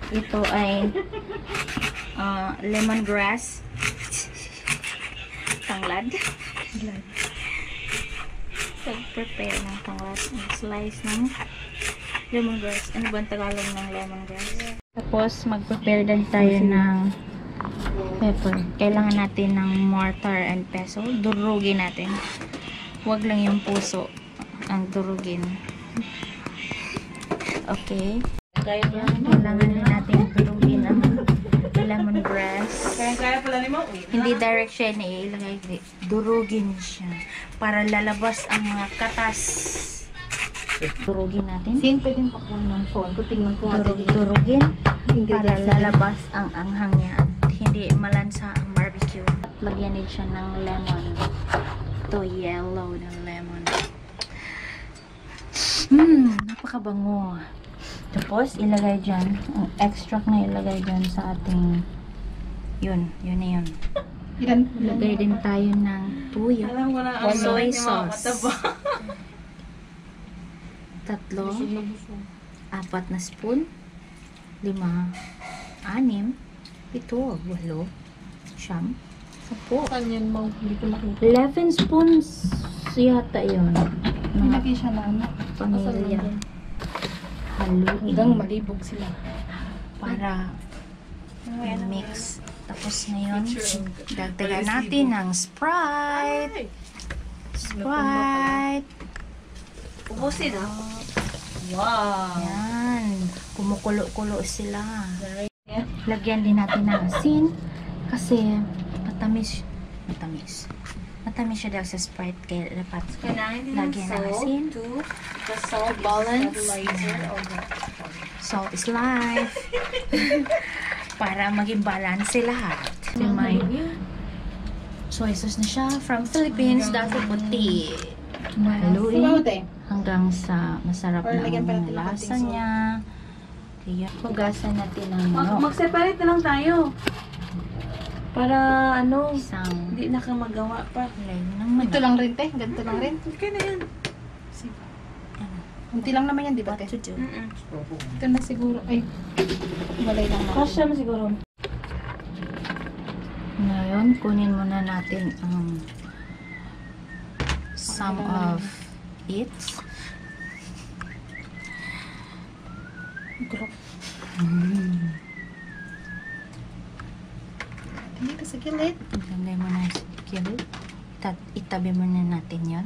Ito ay lemongrass. Tanglad. Prepare ng tanglad. Slice ng lemongrass. Ano ba ang Tagalog ng lemongrass? Tapos, mag-prepare din tayo ng pepper. Kailangan natin ng mortar and pestle. Durugin natin. Huwag lang yung puso ang durugin. Okay. Kailangan din natin durugin ang lemongrass. Hindi direct siya na ilagay. Durugin siya. Para lalabas ang mga katas. Durugin natin. Sin, pwedeng pakuha ng phone. Tingnan ko Durugin. Para lalabas ang anghang niya. At hindi malansa ang barbecue. At lagyan din siya ng lemon. Ito yellow ng lemon. Napakabango. Tapos, ilagay dyan. Ang extract na ilagay dyan sa ating yun na yun. Ilagay din tayo ng tuyo. Soy sauce. 3, 4 na spoon. 5, 6, 7, 8, 9, 10. Kanyan mo, hindi ko makita. 11 spoons yata yun. Nilagay siya na Pamilya. Haluin. Hanggang malibog sila. Para mix. Tapos ngayon, dagdagan natin ng Sprite. Sprite. Ubusin ah. Wow. Yan. Kumukulo-kulo sila. Lagyan din natin ng asin. Kasi matamis. Matamis siya dahil sa Sprite. Kaya dapat lagyan ng asin. The salt balance. Salt is life. Para maging balance lahat. May soy sauce na siya from Philippines. Dati puti. Haluin hanggang sa masarap na ang lasa niya. Kaya hugasan natin ang Mag-separate na lang tayo. Para ano, isang hindi na ka magawa pa. Ito lang rin, te. Ganito lang rin. Okay na yan. Kunti lang naman yan, di ba, te? Ito na siguro. Ay, walay lang. Kasya mo siguro. Ngayon, kunin muna natin ang some of it. Hindi ka sa gilid. Ilagay mo na sa gilid. Itabi muna natin yon.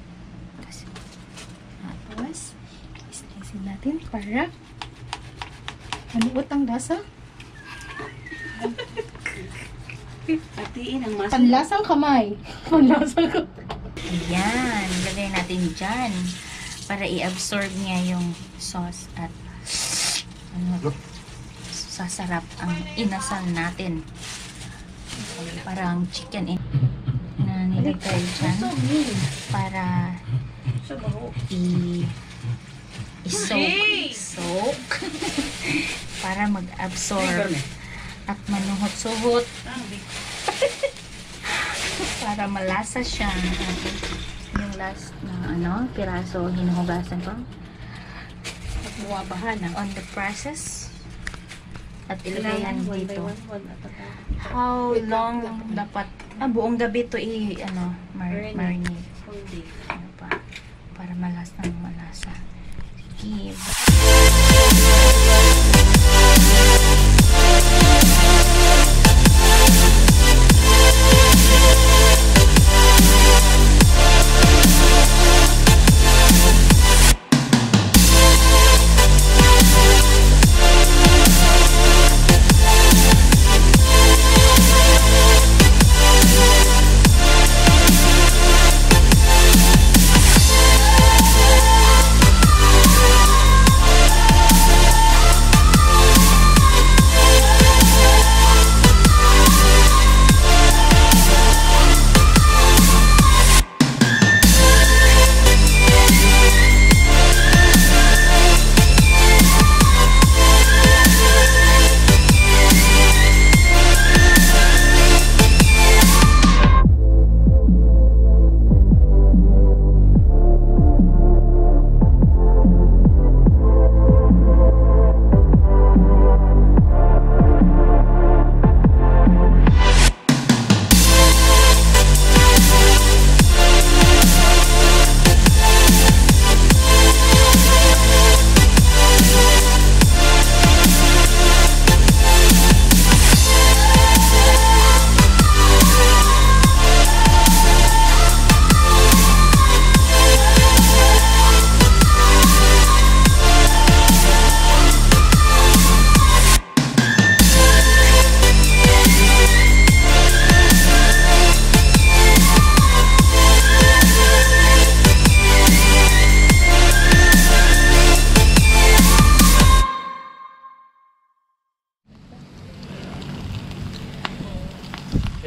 Tapos, slicein natin para manuot ang lasa. Patiin ang masa. Panlasang kamay. Panlasang kamay. Ayan, lagay natin dyan para i-absorb niya yung sauce at sasarap ang inasal natin. Parang chicken na nilagay dyan para i-soak para mag-absorb at manuhot-suhot para malasa siya. Yung last na piraso hinuhugasan ko at buwabahan on the process at ilagay yan dito. How long dapat buong gabi to marinate para malasa.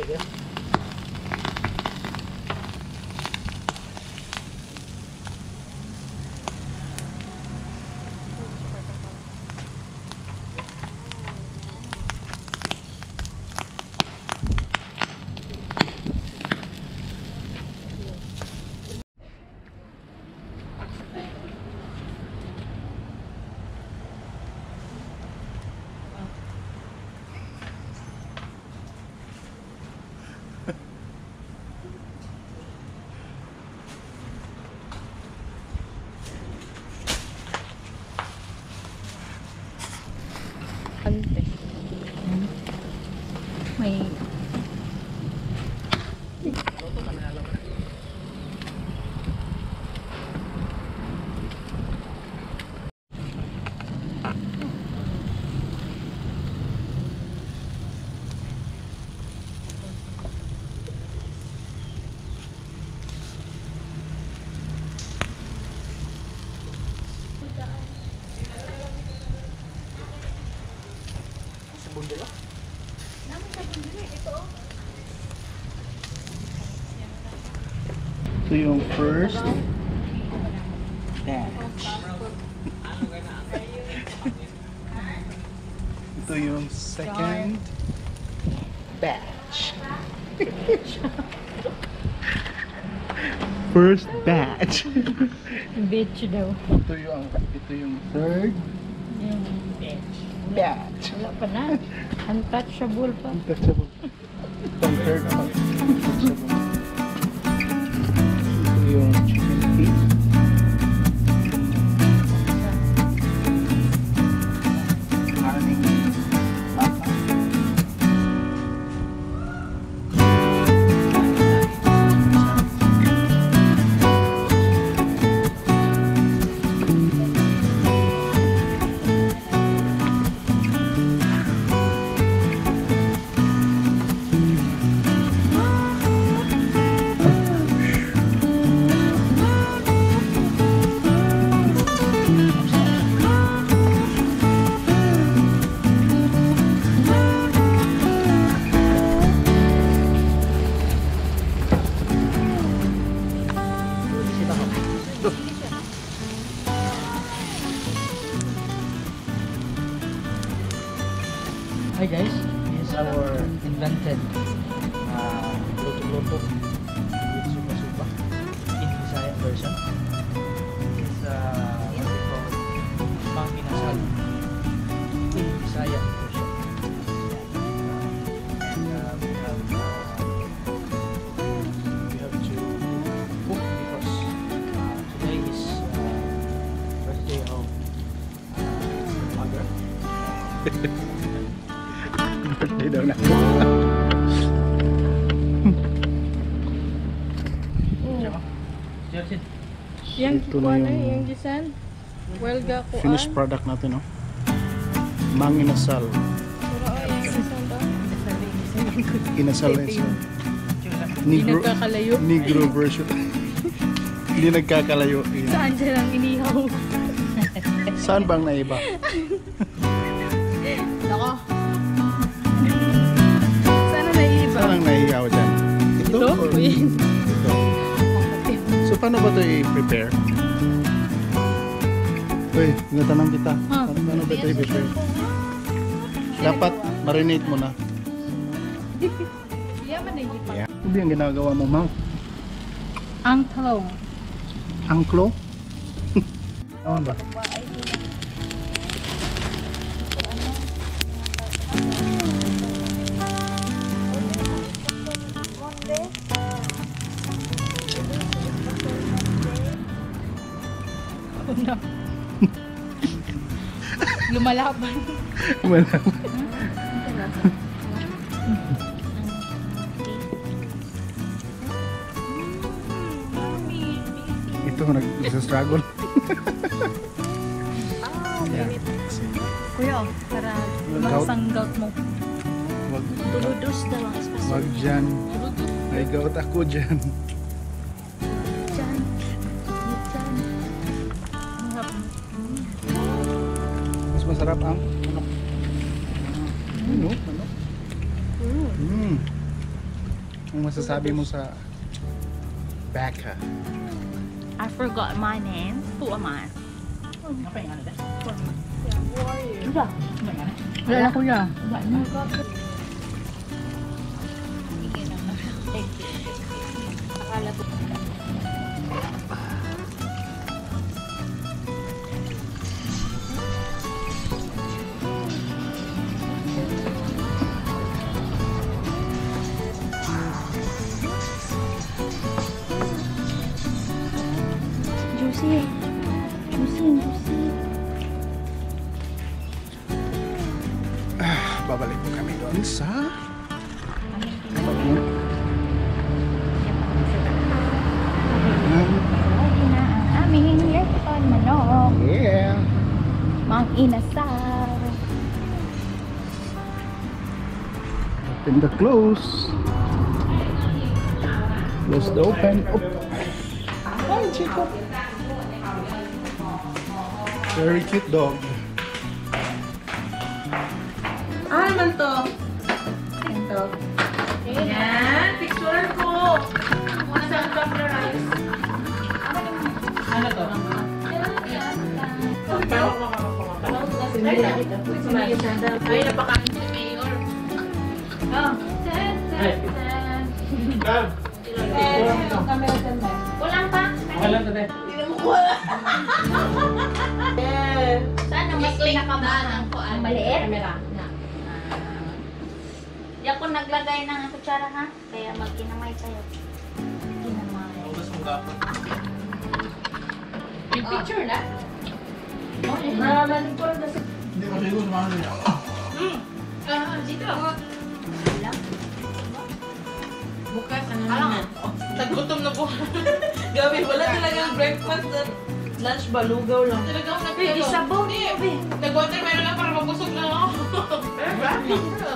May ito yung first batch. Ito yung second batch. First batch. bitch daw. Ito yung third batch. Wala pa na. Untouchable pa. Untouchable. Itong third untouchable. Ito yung chicken feet. Hi guys, this is our invented Luto-Luto with Supa-Supa in Visayan version. This is what we call Mang Inasal in Visayan version. And we have to cook because today is birthday of the mother. Birthday daw na. Jersin, Yang Ito na kuha na, yung- yung gisan. Welga kuan. Finished product natin, no? Mang Inasal. Puro yung gisan daw. Inasal na isa. Hindi Negro, nagkakalayo. Negro version. Hindi nagkakalayo. Saan siya lang inihaw? Saan bang naiba? Nako. Sana naiiba. Saan ang naiyaw dyan? Ito? Ito? Or Uy. ito? So paano ba ito i-prepare? Uy, tinatanong kita. Ah. Paano ba ito i-prepare? Dapat marinate mo na. Yaman naiiba. Yeah. Ano yung ginagawa mo, Ma'am? Ang talong. Angklo? Ano ba? Oh no. Lumalaban. Wala. Ito, nag-struggle. Kuya, para lumasang gout mo. Wag, Tuludos daw ang espasyon. wag dyan. May gout ako dyan. Diyan. Diyan. Mas masarap ang manok. Ano? Manok? Ang masasabi mo sa Becca? I forgot my name. Who am I? Apa yang ada? Wala na kuya. Juicy. Babalik po kami doon sa Lagi na ang aming lekon manok. yeah. Mang inasar. Open the close. Close the open. Hi, Chico. Very cute dog. Ah, naman to. Ito. Ayan, picture ko. Isang cup na rice. Ano to? Ay, napakain si Mayor. Oh. Kulang pa? Alam to, be. Saan ang mas pinakamahal ko? Ang maliit? Di ako naglagay ng kutsara ha? Kaya magkinamay tayo. Kinamay. Mas mugapon. Yung picture na? Hindi ko siguro mahal niya. Dito ako. Bukas, ano naman? Nagutom na po. Gabi, wala talagang breakfast at lunch ba? Lugaw lang. Talagang nagpilo. Isabaw niyo, be. Nag-watermelon lang para mabusog lang ako.